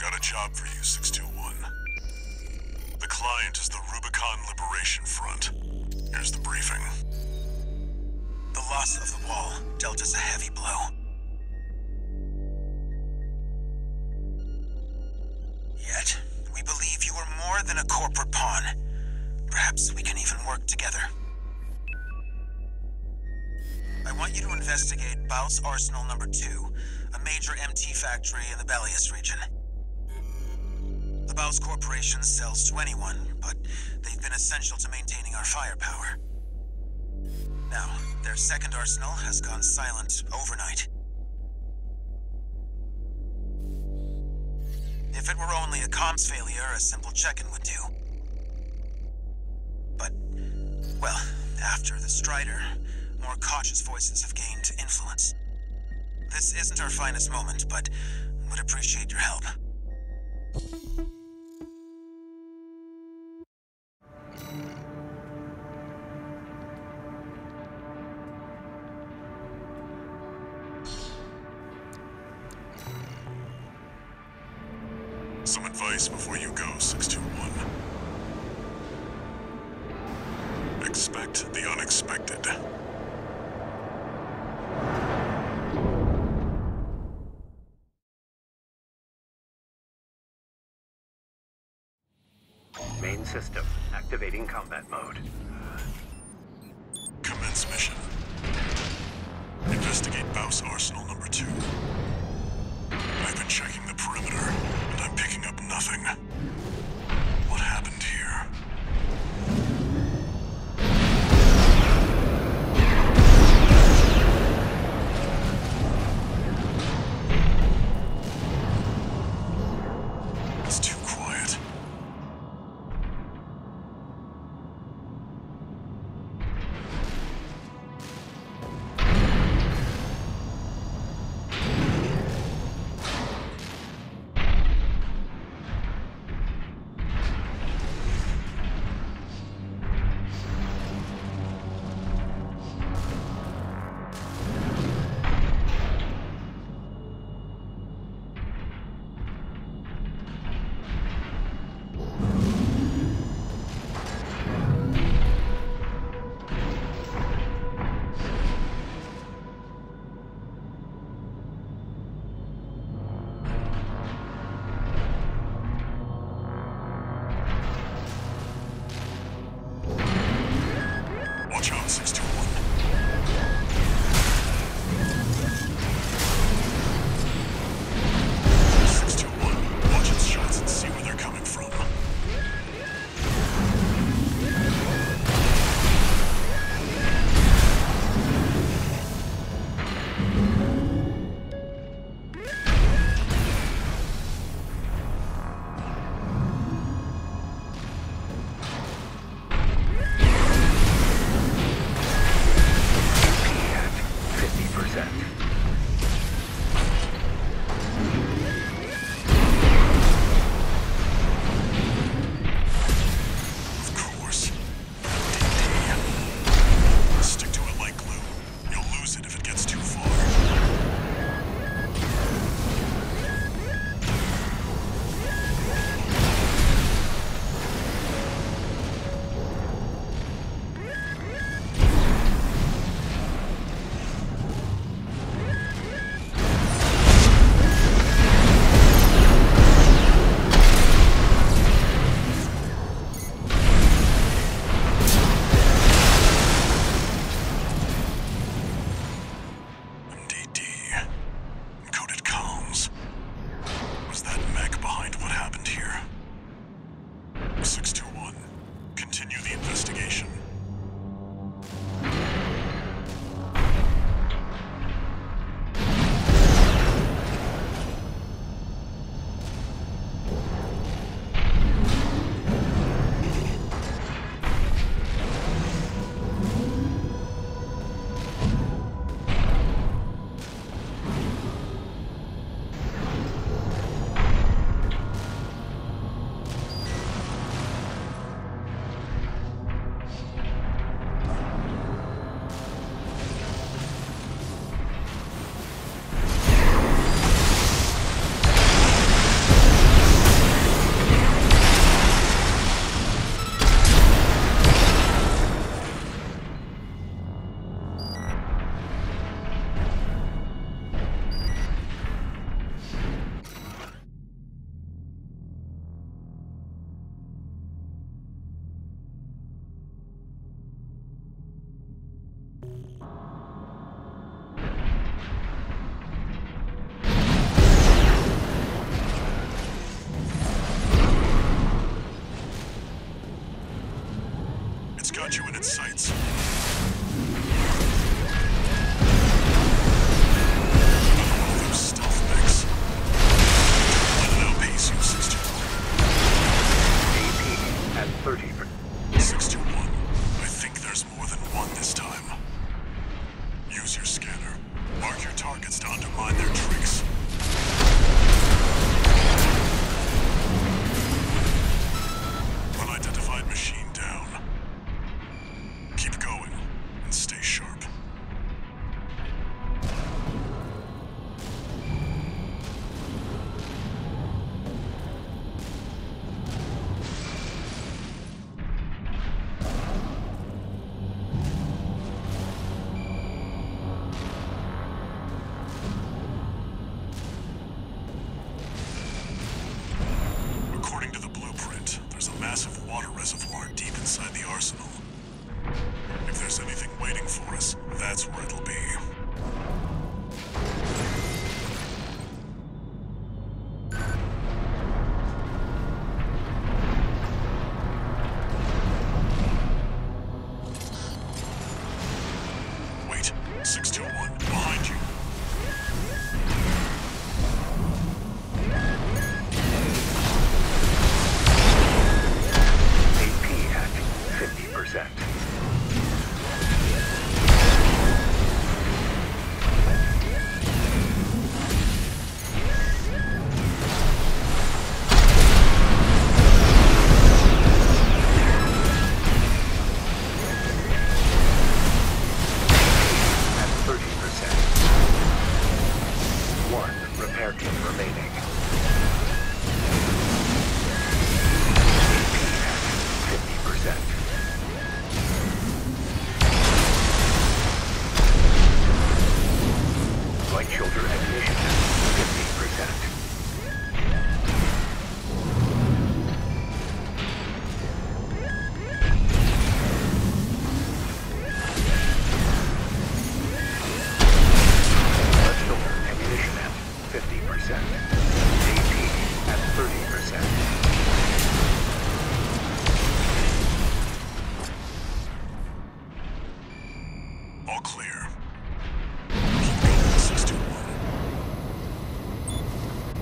got a job for you, 621. The client is the Rubicon Liberation Front. Here's the briefing. The loss of the wall dealt us a heavy blow. Yet, we believe you are more than a corporate pawn. Perhaps we can even work together. I want you to investigate Baus Arsenal No. 2, a major MT factory in the Belius region. The Baus Corporation sells to anyone, but they've been essential to maintaining our firepower. Now, their second arsenal has gone silent overnight. If it were only a comms failure, a simple check-in would do. But, well, after the Strider, more cautious voices have gained influence. This isn't our finest moment, but would appreciate your help. Some advice before you go, 621. Expect the unexpected. Main system, activating combat mode. Commence mission. Investigate Baus Arsenal No. 2. I've been checking the perimeter, and I'm picking up nothing. What happened here? It's too quiet. Mark your targets to undermine their tricks. Unidentified machine down. Keep going and stay sharp. According to the blueprint, there's a massive water reservoir deep inside the arsenal. If there's anything waiting for us, that's where it'll be. Wait, 621, behind you. AP at 50%. At 30%. One repair kit remaining. AP at 50%. Flight shoulder ignition at 50%. Flight shoulder ammunition at 50%. AP at 30%. All clear. Keep going, 621.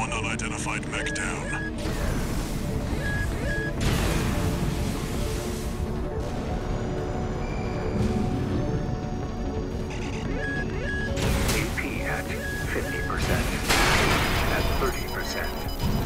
One unidentified mech down. AP at 50%. At 30%.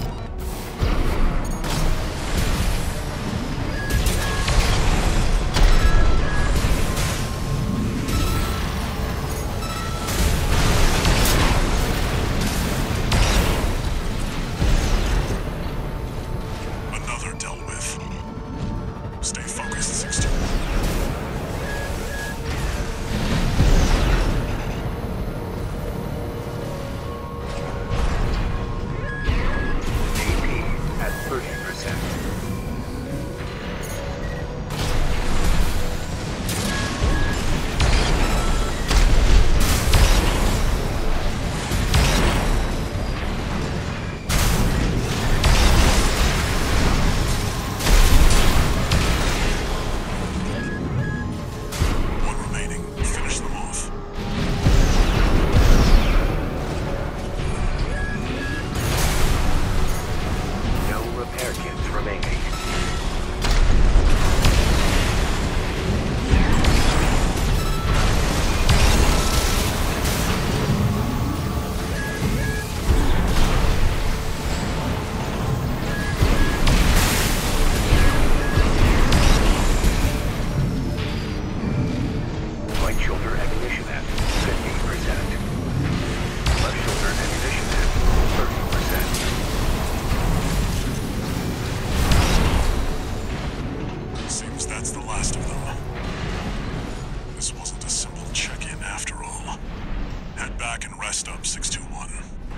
Another dealt with. Stay focused, 61. AP at 30%. One remaining. Finish them off. No repair kits remaining. Right shoulder ammunition at 50%. Left shoulder ammunition at 30%. Seems that's the last of them. This wasn't a simple check-in after all. Head back and rest up, 621.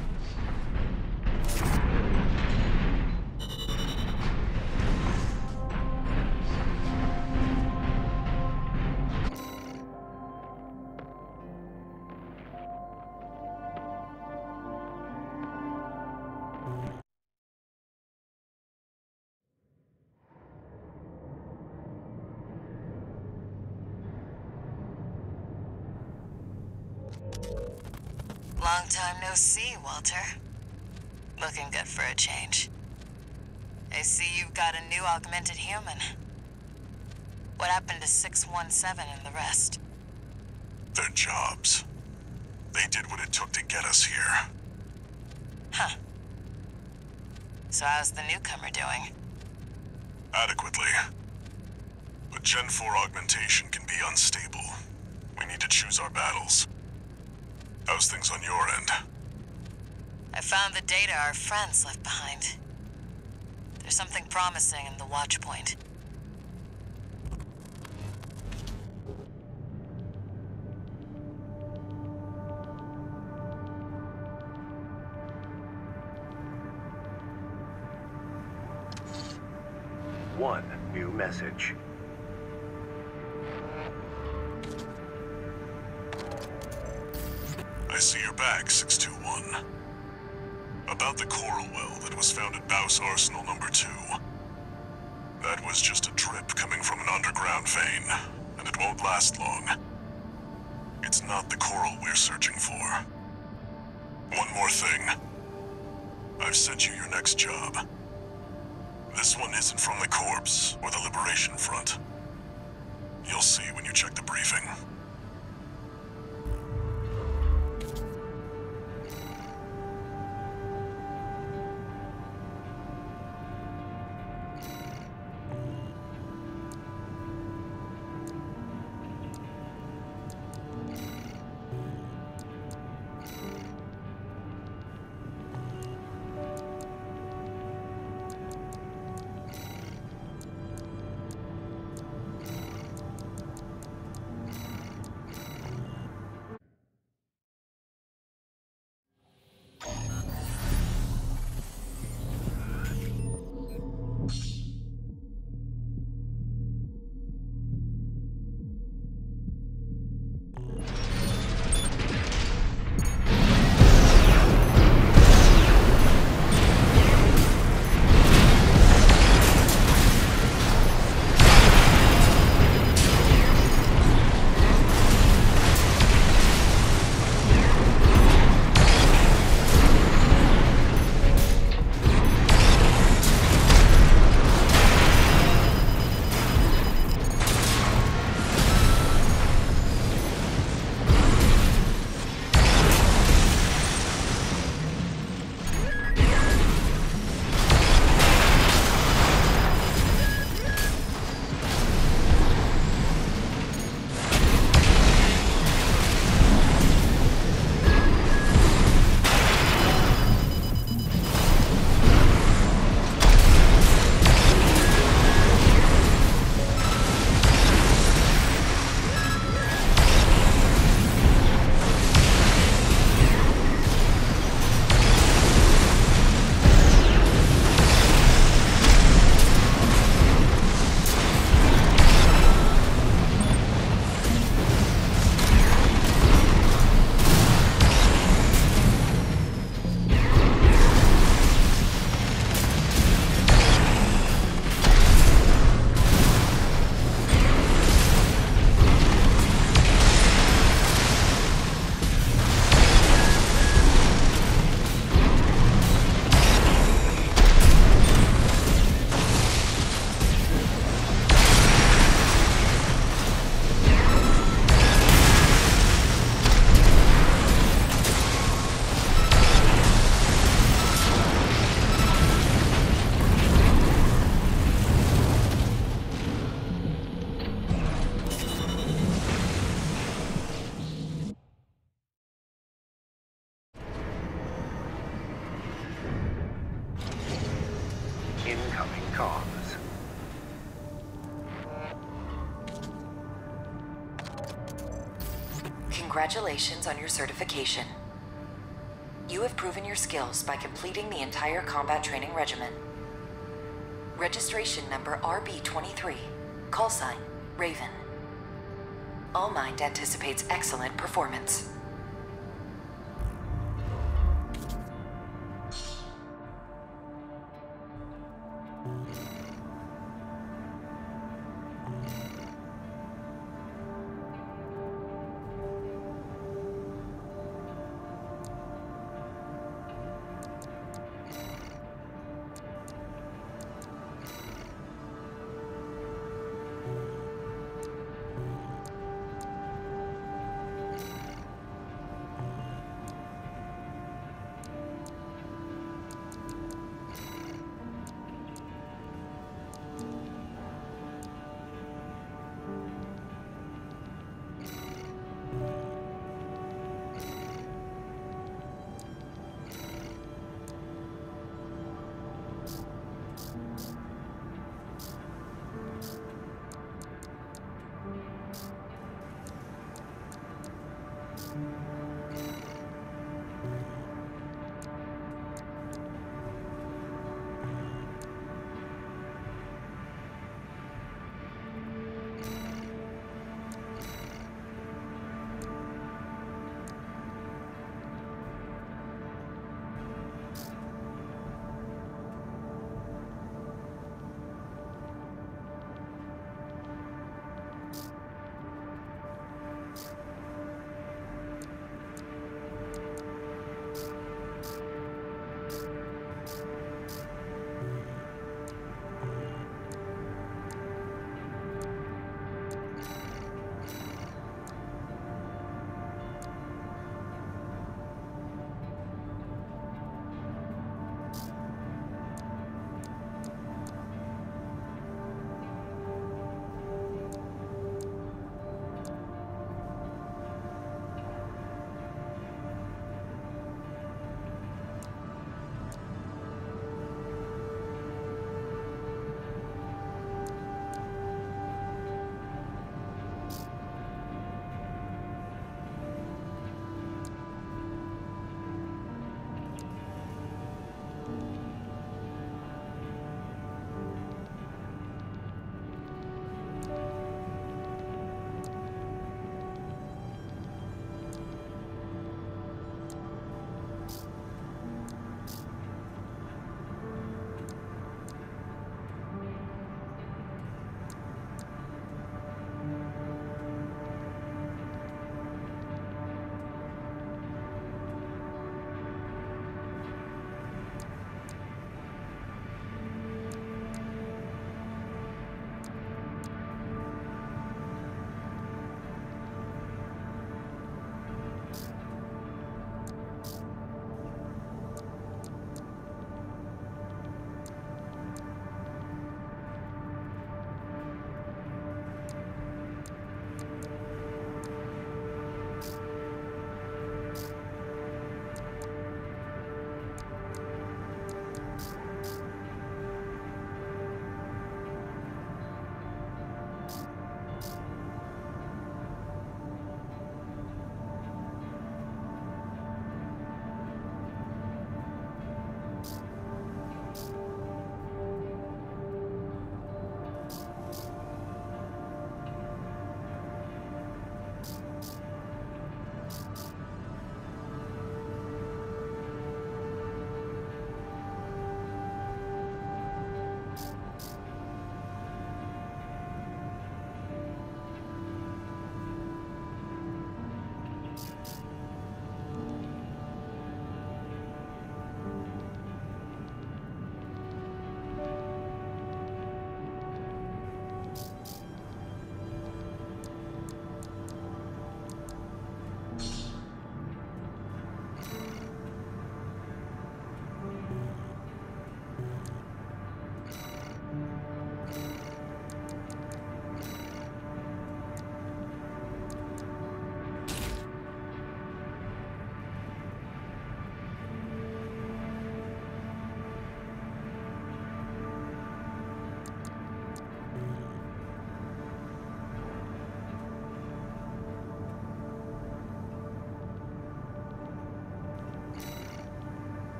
Long time no see, Walter. Looking good for a change. I see you've got a new augmented human. What happened to 617 and the rest? Their jobs. They did what it took to get us here. Huh. So how's the newcomer doing? Adequately. But Gen 4 augmentation can be unstable. We need to choose our battles. How's things on your end? I found the data our friends left behind. There's something promising in the watch point. One new message. I see you're back, 621. About the coral well that was found at Baus Arsenal number 2. That was just a drip coming from an underground vein, and it won't last long. It's not the coral we're searching for. One more thing. I've sent you your next job. This one isn't from the Corps or the Liberation Front. You'll see when you check the briefing. Incoming comms. Congratulations on your certification. You have proven your skills by completing the entire combat training regimen. Registration number RB23. Call sign, Raven. All Mind anticipates excellent performance.